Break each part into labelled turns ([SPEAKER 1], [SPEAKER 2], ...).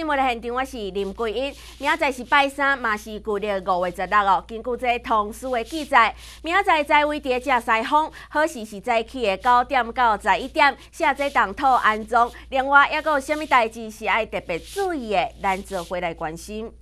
[SPEAKER 1] 新闻的现场，我是林桂英。明仔是拜三，嘛是旧历5月16哦。根据这通书的记载，明仔在位伫正西方，好时是早起的9点到11点，写这动土安装。另外，还有啥物代志是爱特别注意的，咱做回来关心。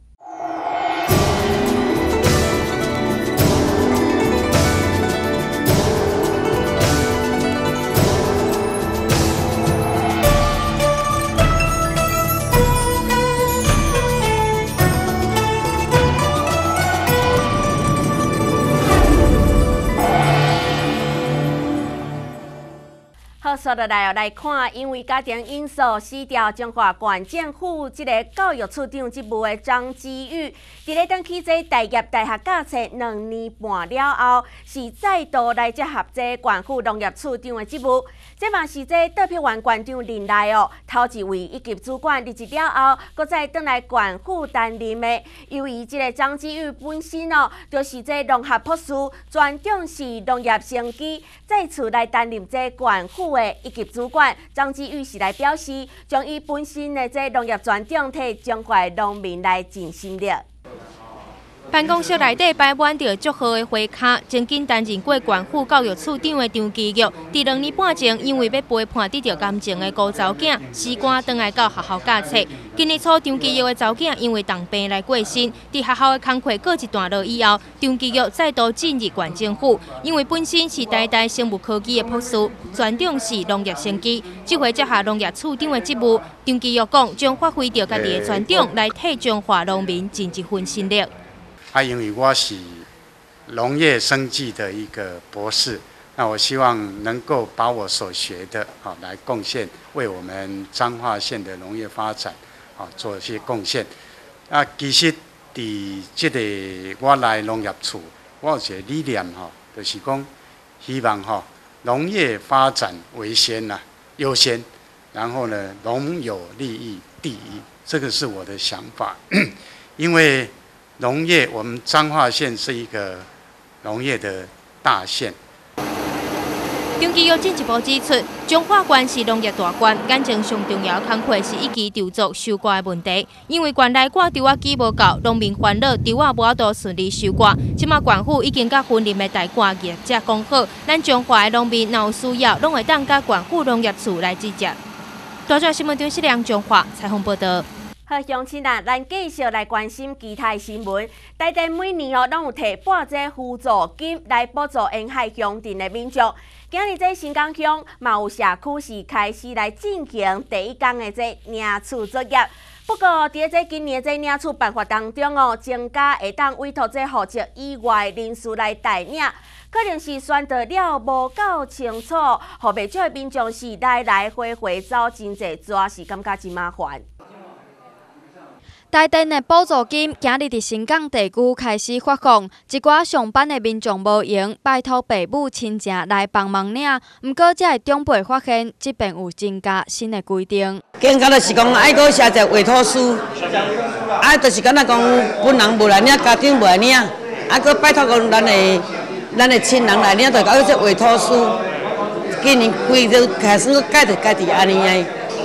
[SPEAKER 1] 好，说落来看，因为家庭因素辞掉中华县政府这个教育处长职务的张基宇，伫咧登去这大业大学教册2年半了后，是再度来接合这县府农业处长的职务。这嘛是这特别县县长任内哦，头一位一级主管入职了后，搁再转来县府担任的。由于这个张基宇本身哦，就是这农学博士，专长是农业生机，再次来担任这县府的一级主管。张基宇是来表示，将伊本身的这农业专长替中华农民来尽心力。
[SPEAKER 2] 办公室内底摆满着祝贺的花卡，曾经担任过县府教育处长的张基玉，伫2年半前因为要陪伴得到感情的5查某囝，时赶转来到学校教册。今日初，张基玉的查某囝因为重病来过身，伫学校的工课告一段落以后，张基玉再度进入县政府，因为本身是台大生物科技的博士，专长是农业生机，这回接下农业处长的职务。张基玉讲，将发挥着家己的专长来替中华农民尽一份心力。
[SPEAKER 3] 因为我是农业生技的一个博士，那我希望能够把我所学的来贡献，为我们彰化县的农业发展做一些贡献。其实伫这个我来农业处，我有一个理念就是讲希望农业发展为先优先，然后呢农有利益第一，这个是我的想法，因为农业，我们彰化县是一个农业的大县。
[SPEAKER 2] 张基玉进一步指出，中华县是农业大县，眼前上重要的工课是一期稻作收割的问题。因为县内挂稻仔机无够，农民烦恼稻仔无法度顺利收割。即马县府已经甲分林的大挂业者讲好，咱中华的农民若有需要，拢会当甲县府农业处来直接。大专新闻中心梁中华采访报道。
[SPEAKER 1] 好，乡亲啊，咱继续来关心其他新闻。台电每年拢有摕半只辅助金来补助沿海乡镇的民众。今日这新港乡嘛有社区是开始来进行第一天的这领厝作业。不过，伫这今年这领厝办法当中增加会当委托这户籍以外人士来代领，可能是宣导了无够清楚，互袂少的民众是来回走真济，主要是感觉真麻烦。
[SPEAKER 4] 台电的补助金今日伫新港地区开始发放，一寡上班的民众无闲，拜托父母亲戚来帮忙领。不过，这长辈发现，这边有增加新的规定。
[SPEAKER 5] 更加就是讲，爱搁写一个委托书，就是敢若讲本人无来领，家长无来领，搁拜托讲咱的亲人来领，就搞这委托书。今年规就开始搁改伫安尼个。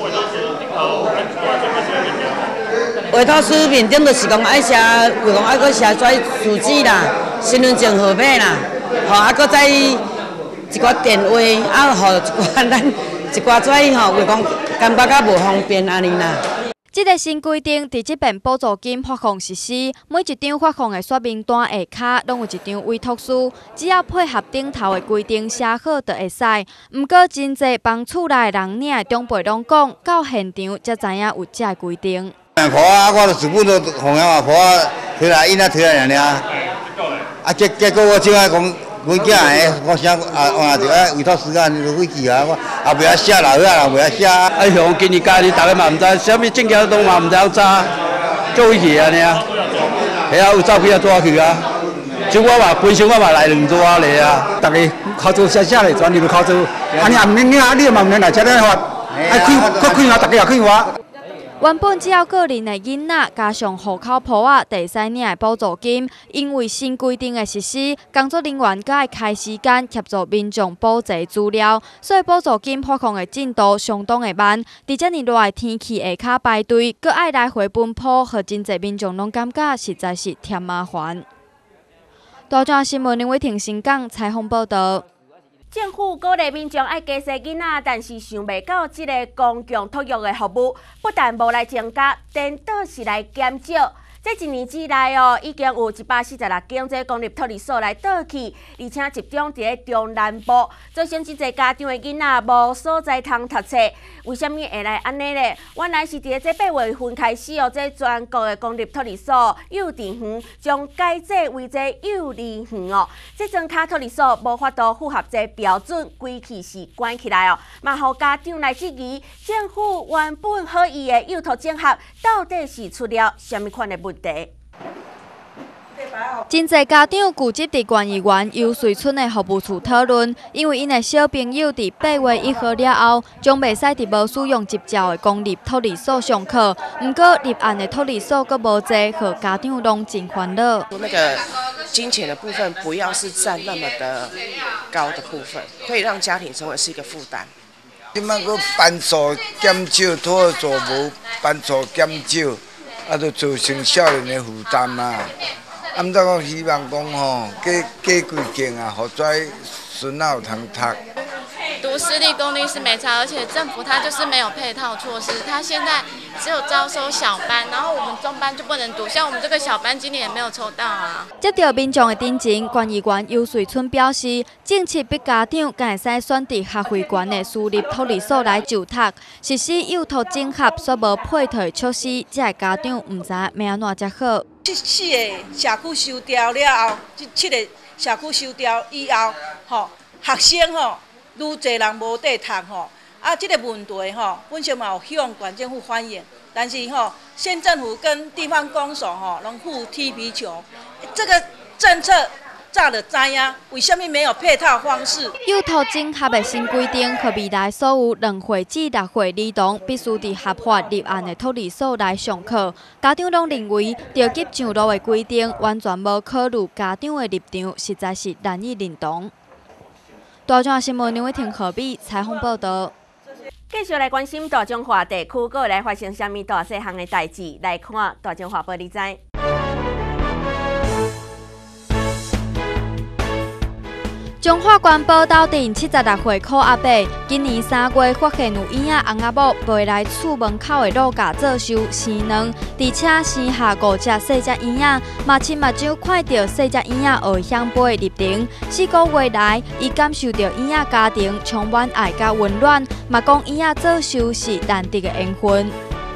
[SPEAKER 5] 委托书面顶就是讲爱写，为讲爱搁写跩字纸啦、身份证号码啦，搁再一寡电话，互一寡咱一寡跩为讲感觉较无方便安尼啦。
[SPEAKER 4] 这个新规定伫这边补助金发放实施，每一张发放的说明单下骹拢有一张委托书，只要配合顶头的规定写好就会使。不过真侪帮厝内人领的长辈拢讲，到现场才知影有这个规定。
[SPEAKER 6] 婆我就全部都红了婆摕来印摕来尔。结果我即摆讲，阮囝个，我想换着委托书啊，就废去啊，我也袂晓写啦，也袂晓写。
[SPEAKER 7] 像今年家己大家嘛毋知，啥物证件拢嘛毋知晓查，做废去安尼啊。系啊，有照片啊抓去啊。像我嘛本身我嘛来2抓嚟啊，大家考做写嚟，全部考做。安尼也毋免领，你嘛毋免来遮咧发，开我，大家也开我。
[SPEAKER 4] 原本只要个人的囡仔加上户口簿仔，就使领的补助金，因为新规定的实施，工作人员才会开时间协助民众补齐资料，所以补助金发放的进度相当的慢。伫遮尔热的天气下骹排队，搁爱来回奔波，互真侪民众拢感觉实在是添麻烦。大庄新闻林伟霆新港采访报道。
[SPEAKER 1] 政府鼓励民众爱加生囡仔，但是想袂到这个公共托育的服务，不但无来增加，颠倒是来减少。这一年之内已经有146间这公立托儿所来倒去，而且集中伫咧中南部，造成真侪家长的囡仔无所在通读册。为什么会来安尼呢？原来是伫这8月份开始这全国的公立托儿所、幼稚园将改制为这幼儿园这庄卡托儿所无法度符合这标准，规气是关起来嘛，互家长来质疑政府原本好意的幼托整合，到底是出了什么款的问题？
[SPEAKER 4] 真侪家长聚集伫县议员游水村的服务处讨论，因为因的小朋友伫8月1号了后，将袂使伫无使用执照的公立托儿所上课。不过立案的托儿所阁无济，互家长拢真烦恼。
[SPEAKER 8] 那个金钱的部分不要是占那么的高的部分，会让家庭成为是一个负担。
[SPEAKER 9] 即摆个班数减少，托儿所无班数减少。就造成少年的负担啊！毋则我希望讲加几间啊，互跩孙仔有通读。
[SPEAKER 10] 读私立公立是没差，而且政府它就是没有配套措施，它现在只有招收小班，然后我们中班就不能读，像我们这个小班今年也没有抽到啊。接到
[SPEAKER 4] 民众的တင်情，县议员游水村表示，政策逼家长敢会使选择学费悬的私立托儿所来就读，实施幼托整合所无配套措施，这家长唔知要安怎才好。
[SPEAKER 11] 4个社区收掉了后，7个社区收掉以后，学生愈侪人无地读这个问题本身嘛有向县政府反映，但是县政府跟地方公所拢互踢皮球，这个政策早就知影，为什么没有配套方式？
[SPEAKER 4] 幼托整合的新规定，和未来所有2岁至6岁儿童必须伫合法立案的托儿所来上课。家长拢认为，着急上路的规定，完全无考虑家长的立场，实在是难以认同。大庄新闻林伟霆、何必采访报道。
[SPEAKER 1] 继续来关心大中华地区，阁来发生什么大细项的代志？来看大中华报你知。
[SPEAKER 4] 中华县宝斗镇76岁柯阿伯，今年3月发现有婴仔翁仔某背来厝门口的路架做寿生卵，而且生下5只细只婴仔，嘛亲目睭看到细只婴仔会向背的立场。4个月来，伊感受到婴仔家庭充满爱甲温暖，嘛讲婴仔做寿是难得的缘分。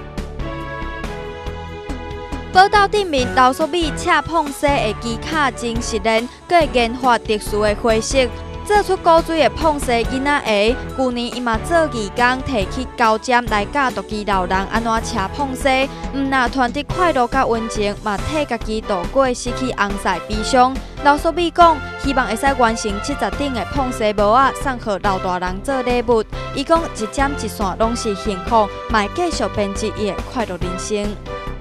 [SPEAKER 4] 宝斗镇面老糯米赤碰洗的机卡真实练，佮会研发特殊的花色，做出古锥的碰洗囡仔鞋。去年伊嘛做义工，摕去高尖来教独居老人安怎车碰洗，毋但传递快乐甲温情，嘛替家己度过失去翁婿悲伤。老糯米讲，希望会使完成70顶的碰洗帽仔，送予老大人做礼物。伊讲一针一线拢是幸福，嘛会继续编织伊的快乐人生。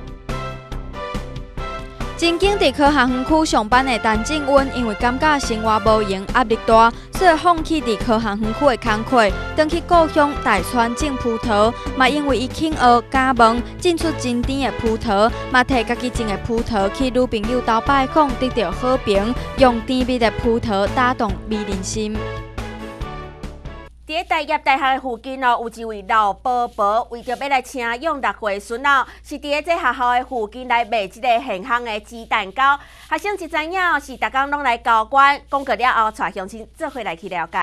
[SPEAKER 4] 曾经伫科学园区上班的陈静温，因为感觉生活无用、压力大，所以放弃伫科学园区的工课，回去故乡大川种葡萄。嘛因为伊肯学加盟，种出真甜的葡萄，嘛摕家己种的葡萄去女朋友家拜访，得到好评，用甜蜜的葡萄打动迷人心。
[SPEAKER 1] 伫台业大学的附近有一位老伯伯，为着要来请养6岁孙仔，是伫这学校的附近来卖这个现行的鸡蛋糕。学生一知影是逐工拢来交关，讲过了后，带乡亲做伙来去了解。